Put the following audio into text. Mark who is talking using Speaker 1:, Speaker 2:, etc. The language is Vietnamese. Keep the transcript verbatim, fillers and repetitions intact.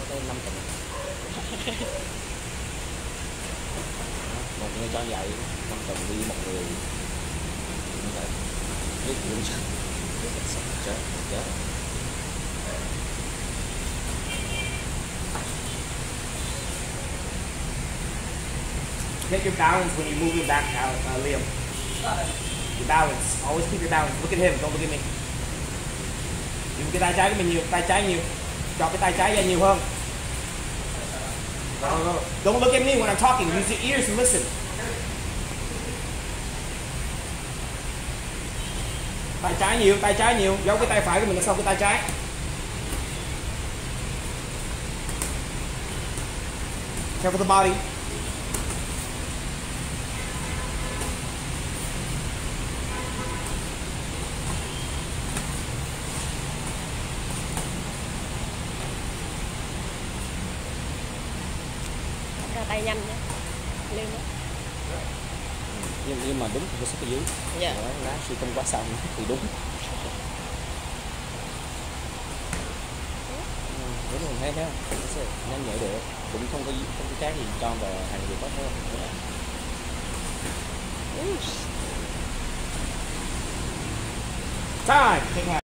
Speaker 1: tới năm tuần. Một người cho vậy năm tuần đi một người như vậy biết luôn sao chết chết.
Speaker 2: Get your balance when you're moving back out, uh, Liam. Your balance. Always keep your balance. Look at him. Don't look at me. Dùng cái tay trái của mình nhiều, tay trái nhiều. Cho cái tay trái ra nhiều hơn. No, no. Don't look at me when I'm talking. Use your ears and listen. Tay trái nhiều, tay trái nhiều. Giấu cái tay phải của mình ở sau cái tay trái. Careful the body.
Speaker 3: Tay nhanh nhé. Lên đó.
Speaker 1: Nhưng, nhưng mà đúng thì cái sức ở dưới.
Speaker 3: Dạ.
Speaker 1: Đó, lá suy không quá xong thì đúng. Đúng rồi, thấy thấy không? Nhanh nhạy được, cũng không có không có cái gì cho vào hàng gì có thôi.
Speaker 2: Time.